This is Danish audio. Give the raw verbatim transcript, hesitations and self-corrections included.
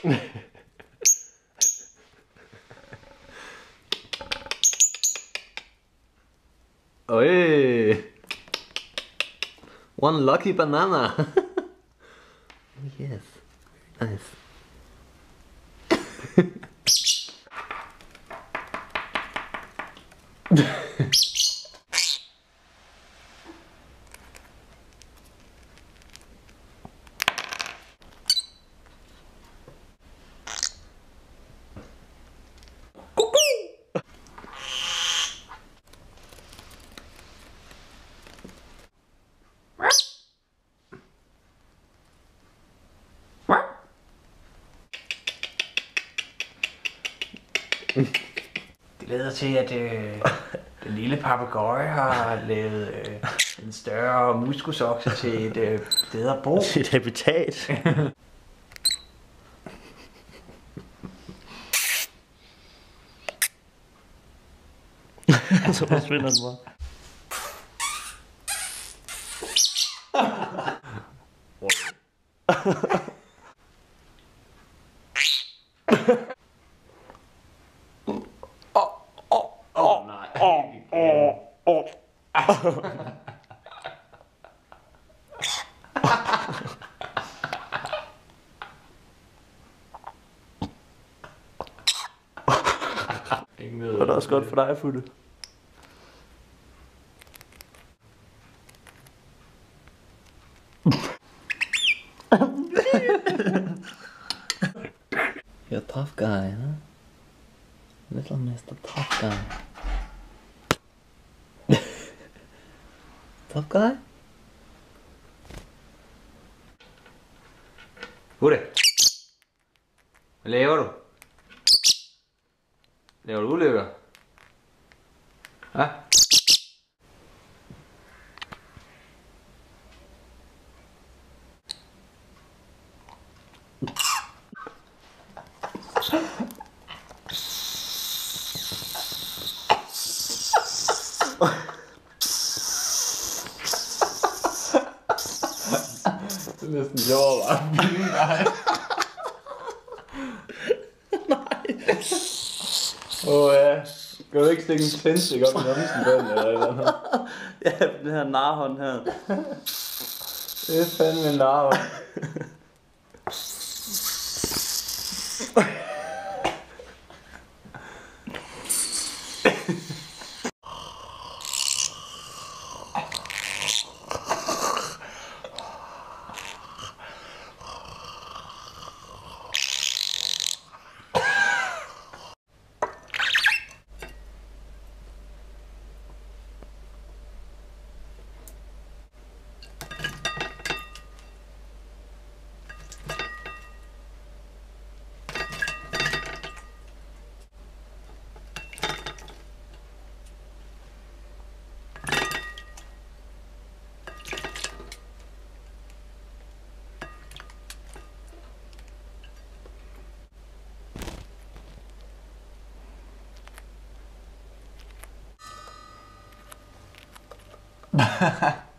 Oi! One lucky banana! Yes, nice. Det lader til, at øh, den lille papegøje har lavet øh, en større muskusokse til et øh, sted at bo. Til et habitat. Så forsvinder den bare. Åh nej. Åh, åh. Det var også godt for dig, Futte. You're a tough guy, huh? Little Mister Tough Guy. Tough guy? Futte. Hvad laver du? Laver du ulykker? Hva? Det er næsten sjovt, hva'? Nej. Nej. Åh oh, ja. Skal du ikke stikke en tændstik op i numsen på den, eller eller? Ja, den her narhånd her. Det er fandme en narhånd. Ha ha.